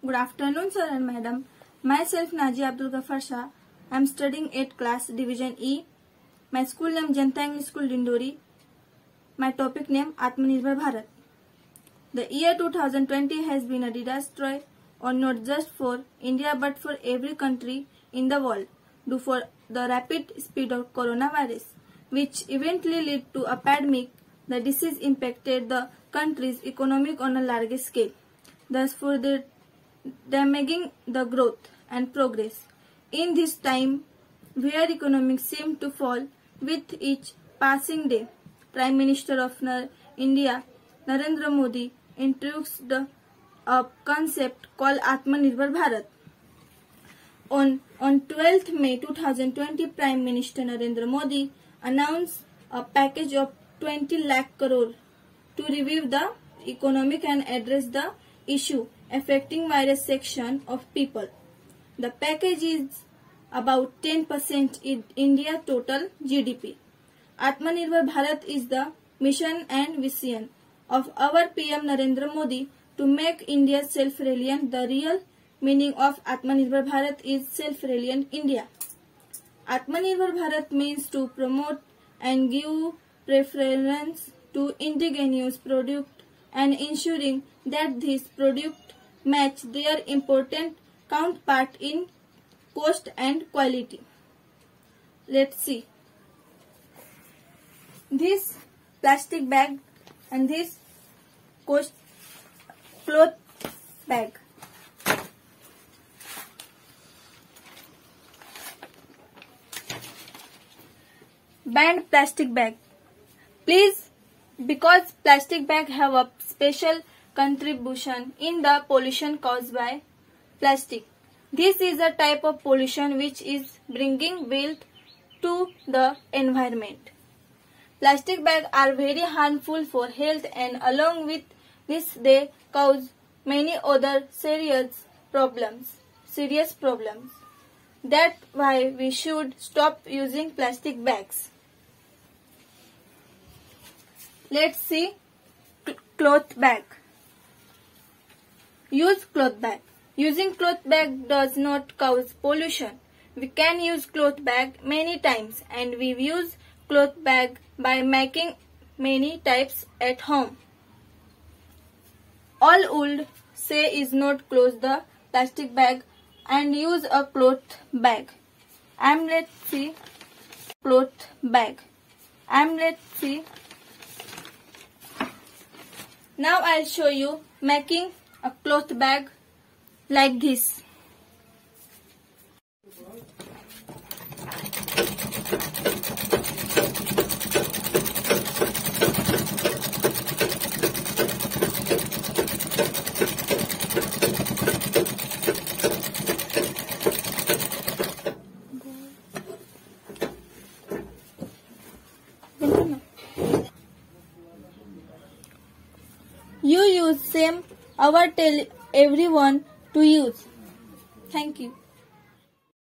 Good afternoon, sir and madam. Myself Naji Abdul Ghaffar Shah. I am studying 8th class, Division E. My school name Janta English School Dindori. My topic name Atmanirbhar Bharat. The year 2020 has been a disaster, or not just for India but for every country in the world, due for the rapid speed of coronavirus, which eventually led to a pandemic. The disease impacted the country's economy on a large scale, thus further damaging the growth and progress. In this time, where economics seem to fall with each passing day, Prime Minister of India, Narendra Modi, introduced a concept called Atmanirbhar Bharat. On 12th May 2020, Prime Minister Narendra Modi announced a package of 20 lakh crore to revive the economic and address the issue affecting various sections of people. The package is about 10% in India's total GDP. Atmanirbhar Bharat is the mission and vision of our PM Narendra Modi to make India self-reliant. The real meaning of Atmanirbhar Bharat is self-reliant India. Atmanirbhar Bharat means to promote and give preference to indigenous products and ensuring that these products match their important counterpart in cost and quality. Let's see. This plastic bag and this cloth bag. Banned plastic bag. Please, because plastic bag have a special contribution in the pollution caused by plastic. This is a type of pollution which is bringing wealth to the environment. Plastic bags are very harmful for health, and along with this they cause many other serious problems. That's why we should stop using plastic bags. Let's see cloth bag. Use cloth bag. Using cloth bag does not cause pollution. We can use cloth bag many times, and we use cloth bag by making many types at home. All would say is not close the plastic bag and use a cloth bag. Let's see cloth bag. Let's see. Now I'll show you making a cloth bag like this. You use same, our tell everyone to use. Thank you.